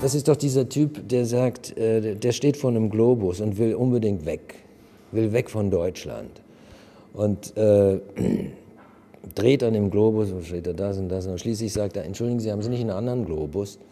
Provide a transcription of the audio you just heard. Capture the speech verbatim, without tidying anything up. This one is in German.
Das ist doch dieser Typ, der sagt, äh, der steht vor einem Globus und will unbedingt weg, will weg von Deutschland. Und äh, dreht an dem Globus, wo steht er, das und das. Und schließlich sagt er, entschuldigen Sie, haben Sie nicht einen anderen Globus?